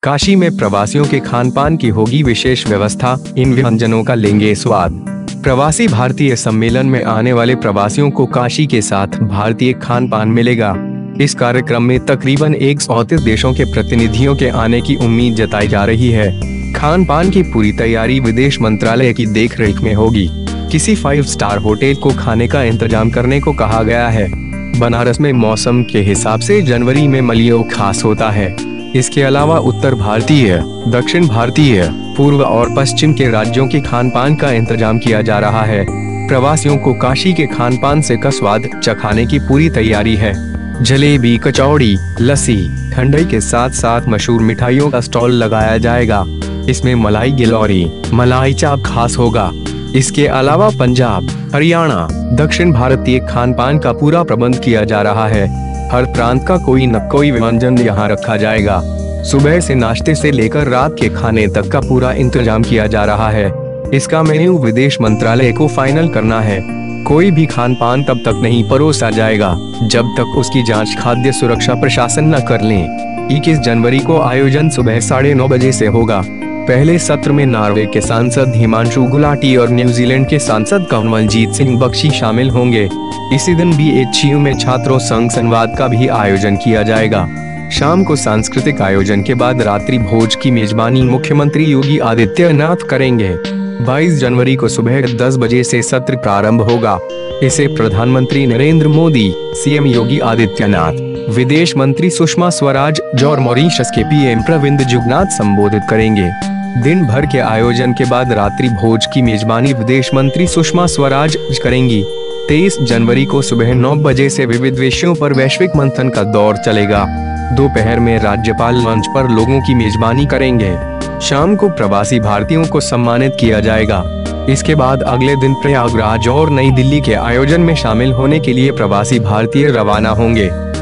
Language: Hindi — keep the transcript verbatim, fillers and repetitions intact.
काशी में प्रवासियों के खान पान की होगी विशेष व्यवस्था, इन व्यंजनों का लेंगे स्वाद। प्रवासी भारतीय सम्मेलन में आने वाले प्रवासियों को काशी के साथ भारतीय खान पान मिलेगा। इस कार्यक्रम में तकरीबन एक सौ तीस देशों के प्रतिनिधियों के आने की उम्मीद जताई जा रही है। खान पान की पूरी तैयारी विदेश मंत्रालय की देखरेख में होगी। किसी फाइव स्टार होटल को खाने का इंतजाम करने को कहा गया है। बनारस में मौसम के हिसाब से जनवरी में मलयों खास होता है। इसके अलावा उत्तर भारतीय, दक्षिण भारतीय, पूर्व और पश्चिम के राज्यों के खान पान का इंतजाम किया जा रहा है। प्रवासियों को काशी के खान पान से का स्वाद चखाने की पूरी तैयारी है। जलेबी, कचौड़ी, लस्सी, ठंडाई के साथ साथ मशहूर मिठाइयों का स्टॉल लगाया जाएगा। इसमें मलाई गिलौरी, मलाई चाप खास होगा। इसके अलावा पंजाब, हरियाणा, दक्षिण भारतीय खान पान का पूरा प्रबंध किया जा रहा है। हर प्रांत का कोई न कोई व्यंजन यहाँ रखा जाएगा। सुबह से नाश्ते से लेकर रात के खाने तक का पूरा इंतजाम किया जा रहा है। इसका मेन्यू विदेश मंत्रालय को फाइनल करना है। कोई भी खान पान तब तक नहीं परोसा जाएगा जब तक उसकी जांच खाद्य सुरक्षा प्रशासन न कर ले। इक्कीस जनवरी को आयोजन सुबह साढ़े नौ बजे से होगा। पहले सत्र में नॉर्वे के सांसद हिमांशु गुलाटी और न्यूजीलैंड के सांसद कवलजीत सिंह बख्शी शामिल होंगे। इसी दिन बी एच यू में छात्रों संग संवाद का भी आयोजन किया जाएगा। शाम को सांस्कृतिक आयोजन के बाद रात्रि भोज की मेजबानी मुख्यमंत्री योगी आदित्यनाथ करेंगे। बाईस जनवरी को सुबह दस बजे से सत्र प्रारंभ होगा। इसे प्रधानमंत्री नरेंद्र मोदी, सीएम योगी आदित्यनाथ, विदेश मंत्री सुषमा स्वराज और मॉरीशस के पीएम प्रविंद जुगनाथ संबोधित करेंगे। दिन भर के आयोजन के बाद रात्रि भोज की मेजबानी विदेश मंत्री सुषमा स्वराज करेंगी। तेईस जनवरी को सुबह नौ बजे से विविध विषयों पर वैश्विक मंथन का दौर चलेगा। दोपहर में राज्यपाल मंच पर लोगों की मेजबानी करेंगे। शाम को प्रवासी भारतीयों को सम्मानित किया जाएगा। इसके बाद अगले दिन प्रयागराज और नई दिल्ली के आयोजन में शामिल होने के लिए प्रवासी भारतीय रवाना होंगे।